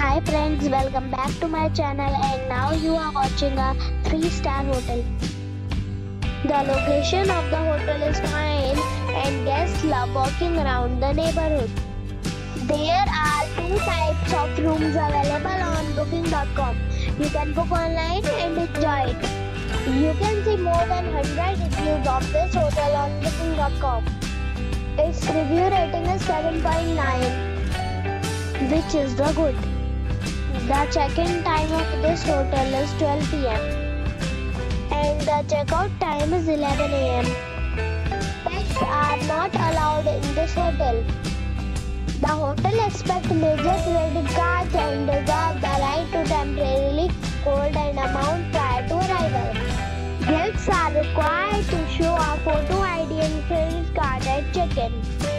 Hi friends, welcome back to my channel and now you are watching a 3-star hotel. The location of the hotel is fine and guests love walking around the neighborhood. There are 2 types of rooms available on booking.com. You can book online and enjoy it. You can see more than 100 reviews of this hotel on booking.com. Its review rating is 7.9, which is the good. The check-in time of this hotel is 12 p.m. and the checkout time is 11 a.m. Pets are not allowed in this hotel. The hotel accepts major credit cards and reserves the right to temporarily hold an amount prior to arrival. Guests are required to show a photo ID and credit card at check-in.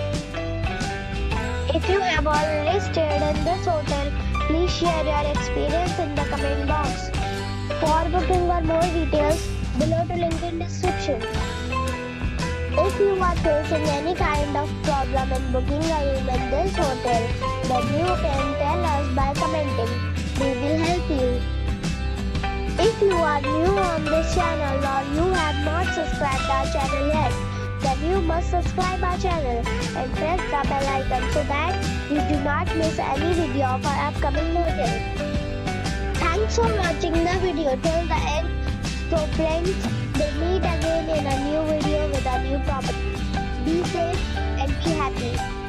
If you have already stayed in this hotel, please share your experience in the comment box. For booking or more details, below the link in description. If you are facing any kind of problem in booking a room in this hotel, then you can tell us by commenting. We will help you. If you are new on this channel or you have not subscribed our channel yet, then you must subscribe our channel and press the bell icon so that you do not miss any video of our upcoming hotel. Thanks for watching the video till the end. So friends, we'll meet again in a new video with a new property. Be safe and be happy.